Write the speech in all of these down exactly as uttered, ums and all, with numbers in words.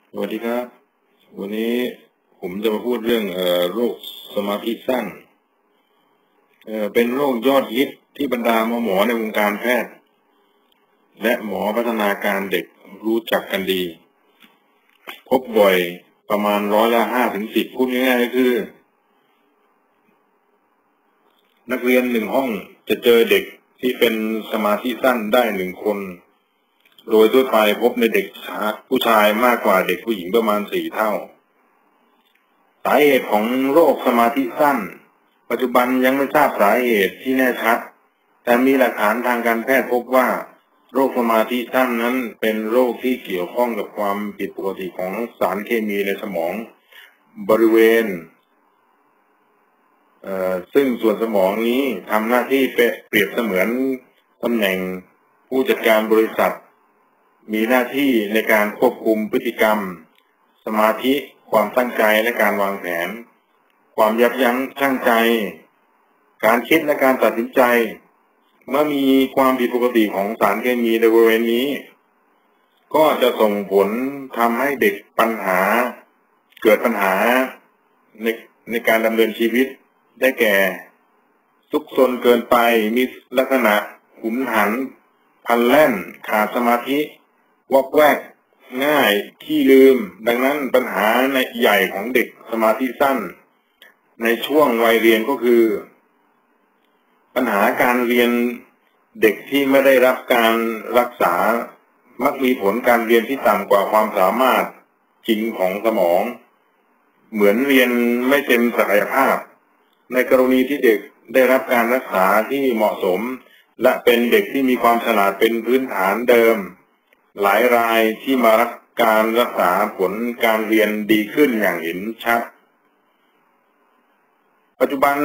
สวัสดีครับวันนี้ผมจะมาพูดเรื่องเอ่อโรคสมาธิสั้นเอ่อเป็นโรคยอดฮิตที่บรรดาหมอหมอในวงการแพทย์และหมอพัฒนาการเด็กรู้จักกันดีพบบ่อยประมาณร้อยละห้าถึงสิบพูดง่ายๆก็คือนักเรียนหนึ่งห้องจะเจอเด็กที่เป็นสมาธิสั้นได้หนึ่งคนโดยทั่วไปพบในเด็กผู้ชายมากกว่าเด็กผู้หญิงประมาณสี่เท่าสาเหตุของโรคสมาธิสั้นปัจจุบันยังไม่ทราบสาเหตุที่แน่ชัดแต่มีหลักฐานทางการแพทย์พบว่าโรคสมาธิสั้นนั้นเป็นโรคที่เกี่ยวข้องกับความผิดปกติของสารเคมีในสมองบริเวณซึ่งส่วนสมองนี้ทำหน้าที่เปรียบเสมือนตำแหน่งผู้จัดการบริษัทมีหน้าที่ในการควบคุมพฤติกรรมสมาธิความตั้งใจและการวางแผนความยับยั้งชั่งใจการคิดและการตัดสินใจเมื่อมีความผิดปกติของสารเคมีในบริเวณนี้ก็จะส่งผลทำให้เด็กปัญหาเกิดปัญหาในในการดำเนินชีวิตได้แก่ซุกซนเกินไปมีลักษณะหุนหันพลันแล่นขาดสมาธิวอกแวกง่ายขี้ลืมดังนั้นปัญหาในใหญ่ของเด็กสมาธิสั้นในช่วงวัยเรียนก็คือปัญหาการเรียนเด็กที่ไม่ได้รับการรักษามักมีผลการเรียนที่ต่ำกว่าความสามารถจริงของสมองเหมือนเรียนไม่เต็มศักยภาพในกรณีที่เด็กได้รับการรักษาที่เหมาะสมและเป็นเด็กที่มีความฉลาดเป็นพื้นฐานเดิมหลายรายที่มารับการรักษาผลการเรียนดีขึ้นอย่างเห็นชัดปัจจุบัน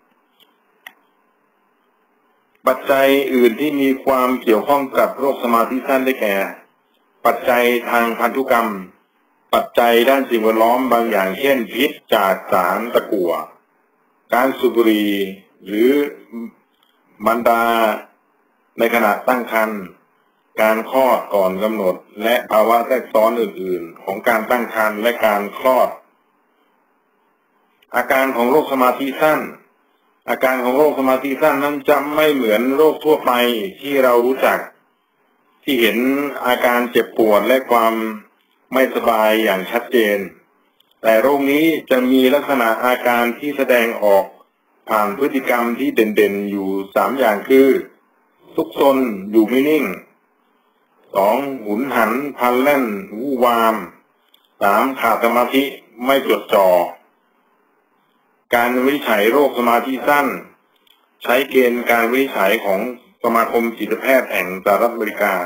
ปัจจัยอื่นที่มีความเกี่ยวข้องกับโรคสมาธิสั้นได้แก่ปัจจัยทางพันธุกรรมปัจจัยด้านสิ่งแวดล้อมบางอย่างเช่นพิษจากสารตะกั่วการสูบบุหรี่หรือมารดาในขณะตั้งครรภ์การคลอดก่อนกำหนดและภาวะแทรกซ้อนอื่นๆของการตั้งครรภ์และการคลอดอาการของโรคสมาธิสั้นอาการของโรคสมาธิสั้นนั้นจะไม่เหมือนโรคทั่วไปที่เรารู้จักที่เห็นอาการเจ็บปวดและความไม่สบายอย่างชัดเจนแต่โรคนี้จะมีลักษณะอาการที่แสดงออกผ่านพฤติกรรมที่เด่นๆอยู่สามอย่างคือซุกซนอยู่ไม่นิ่งสองหุนหันพลันแล่นวู่วามสามขาดสมาธิไม่จดจ่อการวินิจฉัยโรคสมาธิสั้นใช้เกณฑ์การวินิจฉัยของสมาคมจิตแพทย์แห่งสหรัฐอเมริกา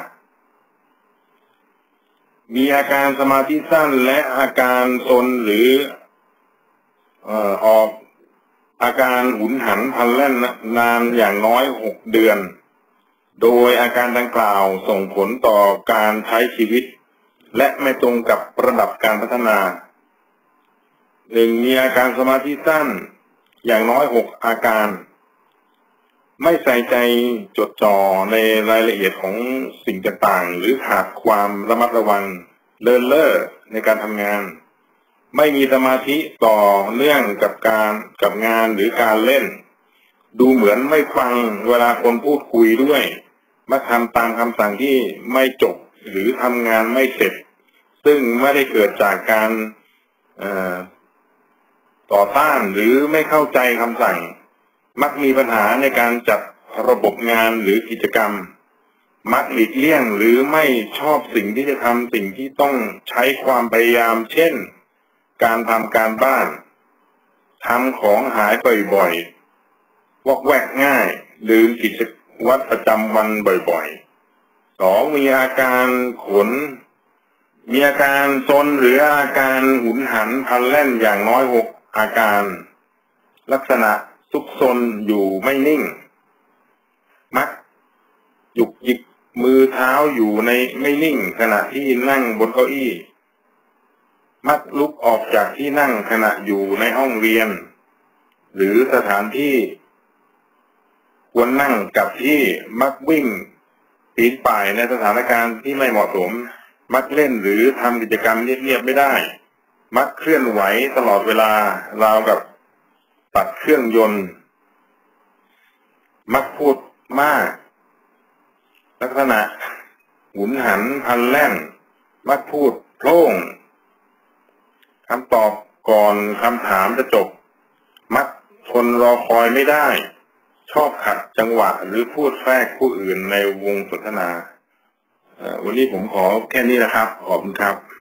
มีอาการสมาธิสั้นและอาการซนหรือเอ่อออกอาการหุนหันพลันแล่นนานอย่างน้อยหกเดือนโดยอาการดังกล่าวส่งผลต่อการใช้ชีวิตและไม่ตรงกับระดับการพัฒนาหนึ่งมีอาการสมาธิสั้นอย่างน้อยหกอาการไม่ใส่ใจจดจ่อในรายละเอียดของสิ่งต่างๆหรือขาดความระมัดระวังเลินเล่อในการทำงานไม่มีสมาธิต่อเนื่องกับการกับงานหรือการเล่นดูเหมือนไม่ฟังเวลาคนพูดคุยด้วยมักทำตามคำสั่งที่ไม่จบหรือทำงานไม่เสร็จซึ่งไม่ได้เกิดจากการต่อต้านหรือไม่เข้าใจคำสั่งมักมีปัญหาในการจัดระบบงานหรือกิจกรรมมักหลีกเลี่ยงหรือไม่ชอบสิ่งที่จะทำสิ่งที่ต้องใช้ความพยายามเช่นการทำการบ้านทำของหายบ่อยๆวอกแวกง่ายลืมกิจวัตรประจำวันบ่อยๆสองมีอาการขนมีอาการซนหรืออาการหุนหันพลันแล่นอย่างน้อยหกอาการลักษณะซุกซนอยู่ไม่นิ่งมักหยุกหยิกมือเท้าอยู่ในไม่นิ่งขณะที่นั่งบนเก้าอี้มักลุกออกจากที่นั่งขณะอยู่ในห้องเรียนหรือสถานที่ควรนั่งกับที่มักวิ่งปีนป่ายในสถานการณ์ที่ไม่เหมาะสมมักเล่นหรือทำกิจกรรมเงียบๆไม่ได้มักเคลื่อนไหวตลอดเวลาราวกับตัดเครื่องยนต์มักพูดมากลักษณะหุนหันพลันแล่นมักพูดโพล่งคำตอบก่อนคำถามจะจบมักทนรอคอยไม่ได้ชอบขัดจังหวะหรือพูดแทรกผู้อื่นในวงสนทนาวันนี้ผมขอแค่นี้นะครับขอบคุณครับ